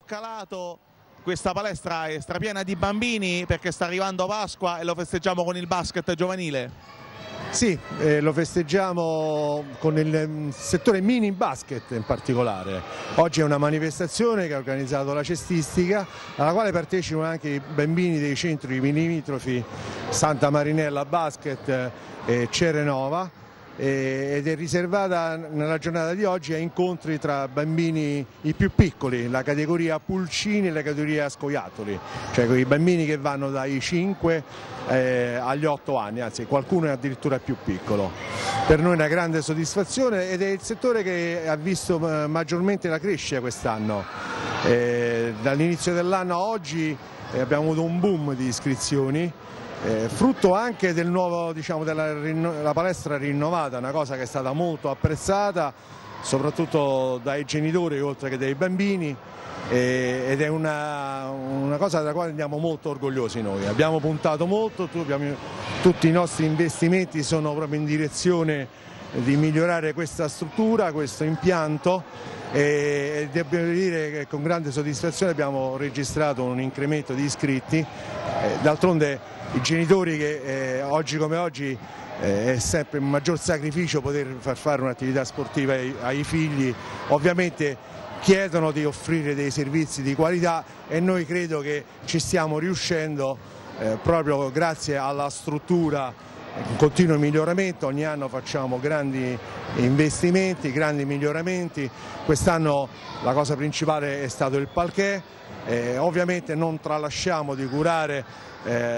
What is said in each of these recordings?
Calato, questa palestra è strapiena di bambini perché sta arrivando Pasqua e lo festeggiamo con il basket giovanile. Sì, lo festeggiamo con il settore mini basket in particolare. Oggi è una manifestazione che ha organizzato la cestistica, alla quale partecipano anche i bambini dei centri limitrofi Santa Marinella Basket e Cerenova, ed è riservata nella giornata di oggi a incontri tra bambini i più piccoli, la categoria pulcini e la categoria scoiattoli, cioè quei bambini che vanno dai 5 agli 8 anni, anzi qualcuno è addirittura più piccolo. Per noi è una grande soddisfazione ed è il settore che ha visto maggiormente la crescita quest'anno. Dall'inizio dell'anno a oggi abbiamo avuto un boom di iscrizioni, frutto anche del nuovo, della palestra rinnovata, una cosa che è stata molto apprezzata soprattutto dai genitori oltre che dai bambini, ed è una cosa della quale andiamo molto orgogliosi noi. Abbiamo puntato molto, tutti i nostri investimenti sono proprio in direzione di migliorare questa struttura, questo impianto, e devo dire che con grande soddisfazione abbiamo registrato un incremento di iscritti. D'altronde i genitori, che oggi come oggi è sempre un maggior sacrificio poter far fare un'attività sportiva ai figli, ovviamente chiedono di offrire dei servizi di qualità e noi credo che ci stiamo riuscendo proprio grazie alla struttura, un continuo miglioramento. Ogni anno facciamo grandi investimenti, grandi miglioramenti. Quest'anno la cosa principale è stato il parquet. Ovviamente non tralasciamo di curare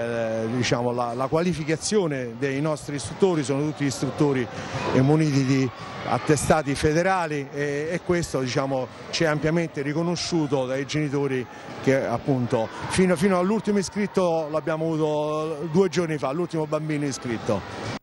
la qualificazione dei nostri istruttori. Sono tutti istruttori muniti di attestati federali e questo ci è ampiamente riconosciuto dai genitori, che appunto fino all'ultimo iscritto l'abbiamo avuto 2 giorni fa, l'ultimo bambino iscritto.